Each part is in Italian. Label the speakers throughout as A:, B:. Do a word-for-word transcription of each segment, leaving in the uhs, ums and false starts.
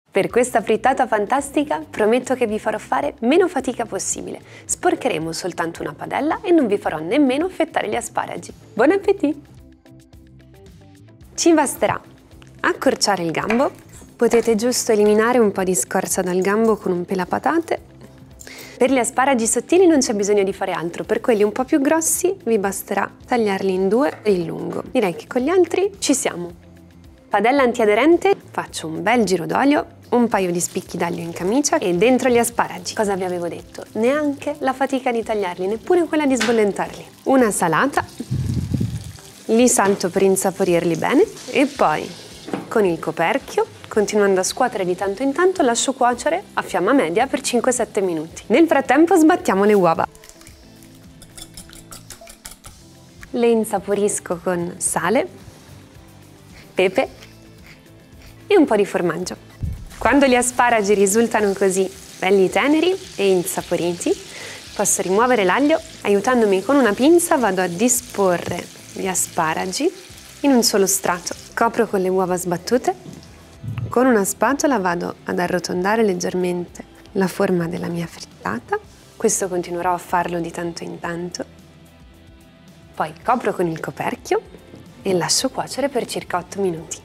A: Per questa frittata fantastica prometto che vi farò fare meno fatica possibile. Sporcheremo soltanto una padella e non vi farò nemmeno affettare gli asparagi. Buon appetito! Ci basterà accorciare il gambo. Potete giusto eliminare un po' di scorza dal gambo con un pelapatate. Per gli asparagi sottili non c'è bisogno di fare altro, per quelli un po' più grossi vi basterà tagliarli in due in lungo. Direi che con gli altri ci siamo. Padella antiaderente, faccio un bel giro d'olio, un paio di spicchi d'aglio in camicia e dentro gli asparagi. Cosa vi avevo detto? Neanche la fatica di tagliarli, neppure quella di sbollentarli. Una salata, li salto per insaporirli bene e poi con il coperchio, continuando a scuotere di tanto in tanto, lascio cuocere a fiamma media per cinque sette minuti. Nel frattempo sbattiamo le uova. Le insaporisco con sale, pepe e un po' di formaggio. Quando gli asparagi risultano così belli teneri e insaporiti, posso rimuovere l'aglio. Aiutandomi con una pinza vado a disporre gli asparagi in un solo strato. Copro con le uova sbattute. Con una spatola vado ad arrotondare leggermente la forma della mia frittata. Questo continuerò a farlo di tanto in tanto. Poi copro con il coperchio e lascio cuocere per circa otto minuti.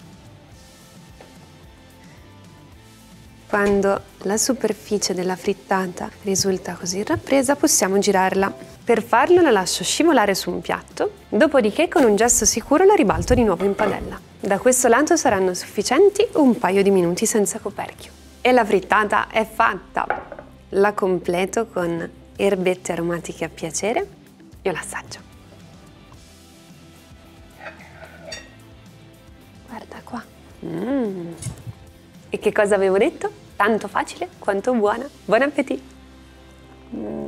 A: Quando la superficie della frittata risulta così rappresa, possiamo girarla. Per farlo la lascio scivolare su un piatto, dopodiché con un gesto sicuro la ribalto di nuovo in padella. Da questo lato saranno sufficienti un paio di minuti senza coperchio. E la frittata è fatta! La completo con erbette aromatiche a piacere. Io l'assaggio. Guarda qua. Mm. E che cosa avevo detto? Tanto facile quanto buona. Buon appetito! Mm.